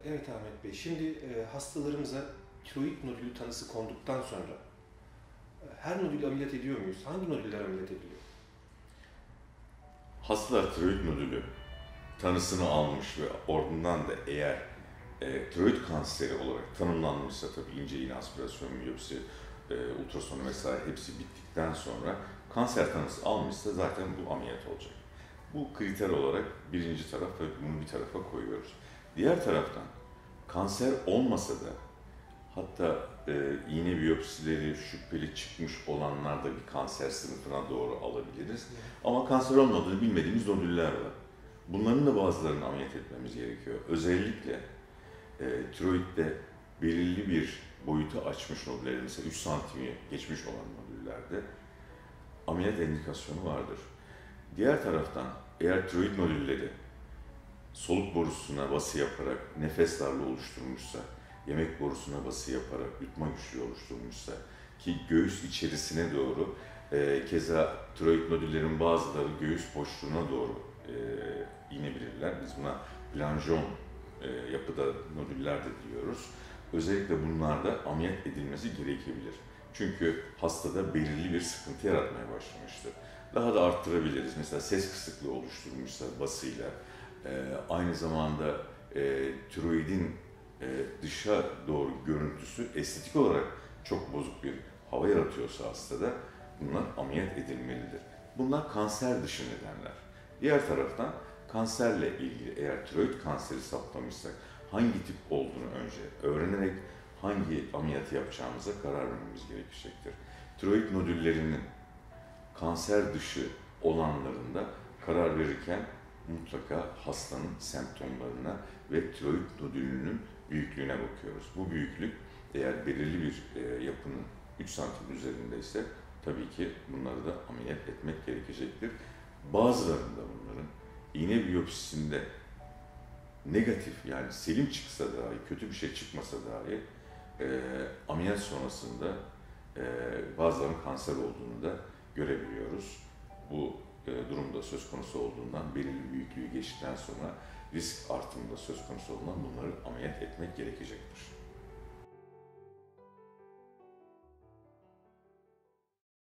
Evet Ahmet Bey, şimdi hastalarımıza tiroid nodülü tanısı konduktan sonra her nodülü ameliyat ediyor muyuz? Hangi nodüller ameliyat ediliyor? Hastalar tiroid nodülü tanısını almış ve ardından da eğer tiroid kanseri olarak tanımlanmışsa, tabii ince iğne aspirasyon, biyopsi, ultrasonu vesaire hepsi bittikten sonra kanser tanısı almışsa zaten bu ameliyat olacak. Bu kriter olarak birinci taraf, tabii bunu bir tarafa koyuyoruz. Diğer taraftan kanser olmasa da, hatta iğne biyopsileri şüpheli çıkmış olanlar da bir kanser sınıfına doğru alabiliriz. Ama kanser olmadığını bilmediğimiz nodüller var. Bunların da bazılarını ameliyat etmemiz gerekiyor. Özellikle tiroidde belirli bir boyutu açmış nodüller, mesela 3 santimi geçmiş olan nodüllerde ameliyat indikasyonu vardır. Diğer taraftan eğer tiroid nodülleri soluk borusuna bası yaparak nefes darlığı oluşturmuşsa, yemek borusuna bası yaparak yutma güçlüğü oluşturmuşsa ki göğüs içerisine doğru, keza tiroid nodüllerin bazıları göğüs boşluğuna doğru inebilirler. Biz buna planjon yapıda nodüller de diyoruz. Özellikle bunlarda ameliyat edilmesi gerekebilir. Çünkü hastada belirli bir sıkıntı yaratmaya başlamıştır. Daha da arttırabiliriz. Mesela ses kısıklığı oluşturmuşsa basıyla, aynı zamanda tiroidin dışa doğru görüntüsü estetik olarak çok bozuk bir hava yaratıyorsa hastada bunlar ameliyat edilmelidir. Bunlar kanser dışı nedenler. Diğer taraftan kanserle ilgili eğer tiroid kanseri saptamışsak hangi tip olduğunu önce öğrenerek hangi ameliyatı yapacağımıza karar vermemiz gerekecektir. Tiroid nodüllerinin kanser dışı olanlarında karar verirken mutlaka hastanın semptomlarına ve tiroid nodülünün büyüklüğüne bakıyoruz. Bu büyüklük eğer belirli bir yapının 3 santim üzerindeyse tabii ki bunları da ameliyat etmek gerekecektir. Bazılarında bunların iğne biyopsisinde negatif, yani selim çıksa dahi, kötü bir şey çıkmasa dahi ameliyat sonrasında bazılarının kanser olduğunu da görebiliyoruz. Bu durumda söz konusu olduğundan, belirli büyüklüğü geçtikten sonra risk artımı da söz konusu olduğundan bunları ameliyat etmek gerekecektir.